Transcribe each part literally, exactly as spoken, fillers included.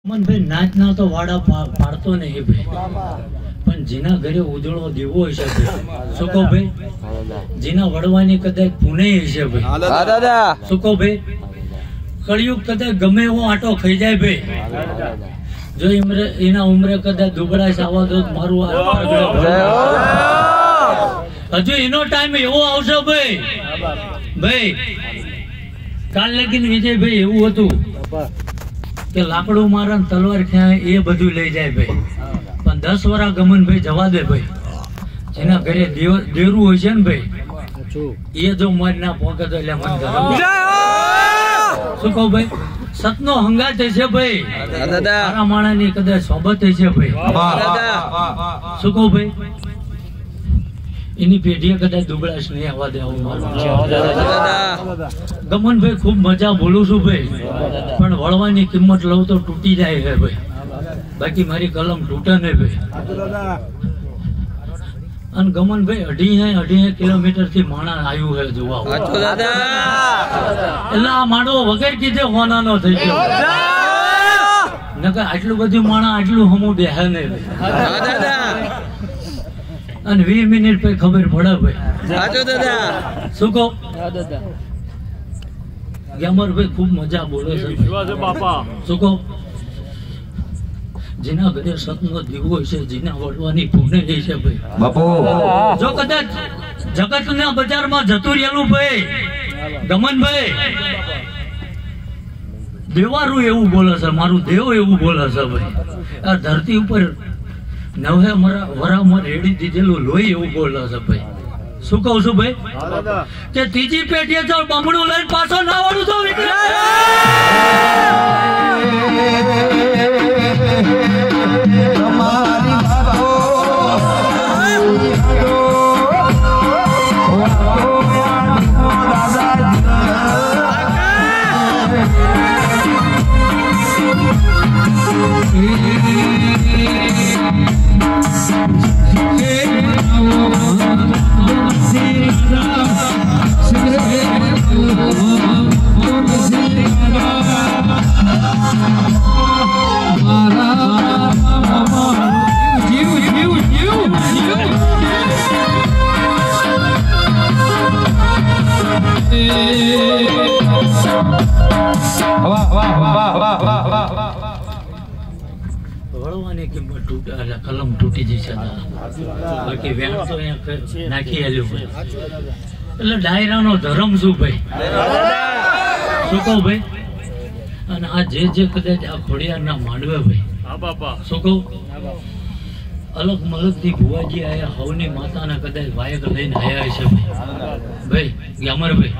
મન ભાઈ નાચ ના તો વાડા પાડતો નહીં ભાઈ, પણ જેના ઘરે ઉજળો દીવો હશે ભાઈ, શું કહો ભાઈ, જેના વડવાની કદાચ પુણે હશે ભાઈ, શું કહો ભાઈ, કળિયુગ કદાચ ગમે એવો આટો ખાઈ જાય ભાઈ, જો ઉમરે એના ઉમરે કદાચ દુબળા આવા તો મારું હજુ એનો ટાઈમ એવો આવશે ભાઈ. ભાઈ કાલ લગીને વિજયભાઈ એવું હતું કે લાકડું મારે તલવાર ક્યાં એ બધું લઈ જાય ભાઈ, પણ દસ વર્ષ ગમન ભાઈ જવા દે ભાઈ, જેના ઘરે દેરું હોય છે ને ભાઈ એ જો મર ના પોકે તો એટલે મન શું કહું ભાઈ, સતનો હંગાત છે ભાઈ, તારા માણા ની કદાચ સોબત છે ભાઈ, શું કહું ભાઈ, એની પેઢીએ કદાચ દુબળાશ નહીં આવવા દે. ગમન ભાઈ ખૂબ મજા બોલું છું ભાઈ, પણ વળવાની કિંમત લઉં તો તૂટી જાય છે ભાઈ, બાકી મારી કલમ તૂટે નહીં ભાઈ. અને ગમન ભાઈ અઢી અઢી કિલોમીટર થી માણા આવ્યું છે જોવા, એટલે આ માણો વગર કીધે હોનાનો થઈ ગયો, નકર આટલું બધું માણા આટલું હમું બેહે નહીં ભાઈ. અને વીસ મિનિટ પછી ખબર પડે ભાઈ, શું કહો ગ્યામર ભાઈ ખૂબ મજા બોલે છે, શું કહો, જેના ઘરે સતનો દીવો છે, જેના વડવાની પુણે છે ભાઈ બાપુ, જો કદાચ જગત ના બજારમાં જતું રહેલું ભાઈ ગમનભાઈ, દેવારું એવું બોલે છે, મારું દેવ એવું બોલે છે ભાઈ, આ ધરતી ઉપર નવે વરામાં રેડી દીધેલું લોહી એવું બોલે છે ભાઈ. શું કહું છું ભાઈ કે ત્રીજી પેઢીએ જો બમણું લઈને પાછો ના વળું તો વળવાની કિંમત તૂટે એટલે કલમ તૂટી જશે, બાકી વેણ તો નાખી આલ્યું ભાઈ. એટલે ડાયરાનો ધર્મ શું ભાઈ, શું કહું ભાઈ, અને આ જે જે કદાચ આ ખોડિયારના માંડવે ભાઈ, શું કહું, અલગ મલગ થી ભુવાજી આયા, હવની માતાના કદાચ વાયક લઈને આયા છે ભાઈ, ભાઈ ગ્યામર ભાઈ.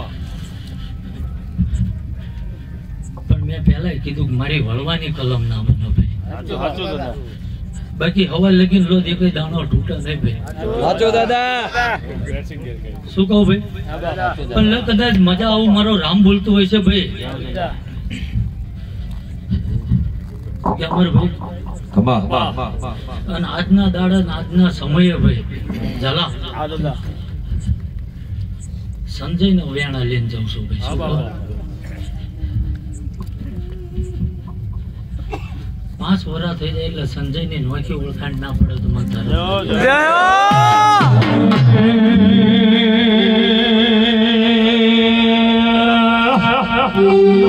પણ મેં પેલા કીધું કે મારી વળવાની કલમ ના બનો ભાઈ, બાકી હવા લગીન લો દે કઈ દાણો તૂટે નહીં ભાઈ, શું કહું ભાઈ. પણ કદાચ મજા આવું મારો રામ બોલતું હોય છે ભાઈ ગ્યામર ભાઈ, અને આજના દાડા આજના સમયે ભાઈ જલા સંજય ને વેણા લઈને જાઉં છું ભાઈ. પાંચ વર્ષ થઈ જાય એટલે સંજય ની નોખી ઓળખાણ ના પડે તો મત Oh